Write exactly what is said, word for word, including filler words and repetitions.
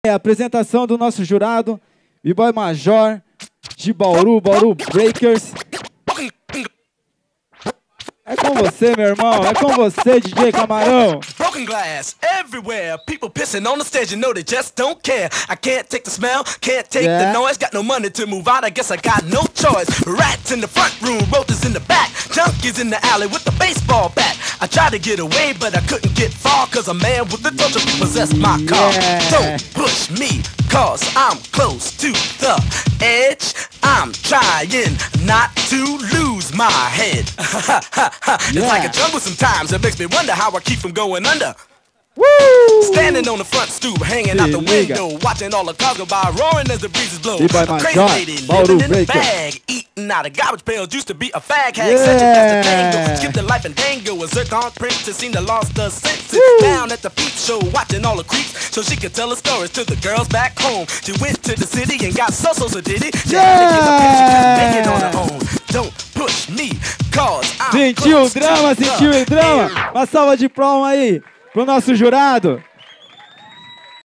É a apresentação do nosso jurado, B-Boy Major, de Bauru, Bauru Breakers. É com você, meu irmão, é com você, D J Camarão. Broken glass everywhere, people pissing on the stage, you know they just don't care. I can't take the smell, can't take Yeah. the noise, got no money to move out, I guess I got no choice. Rats in the front room, roaches in the back, junkies in the alley with the baseball bat. I tried to get away, but I couldn't get far, cause a man with a torch possessed my car. Yeah. Don't push me, cause I'm close to the edge. I'm trying not to lose my head. It's Yeah. like a jungle sometimes, it makes me wonder how I keep from going under. Woo! Standing on the front stoop, hanging out the Se liga. window, watching all the cars go by, roaring as the breezes blow. B-Boy A crazy Major, lady Bauru living in a Breaker. bag, eating out of garbage pails, used to be a fag hag, such a that's a tango. Skipped the life and dango, a zircon princess, seemed to lost her senses. Woo! Down at the peep show, watching all the creeps, so she could tell her stories to the girls back home. She went to the city and got so so so did it. She had to get a picture, couldn't make it on her own. Don't push me, cause I'm Sentiu o close to drama, the sentiu o drama? edge. Uma salva de palmas aí pro nosso jurado.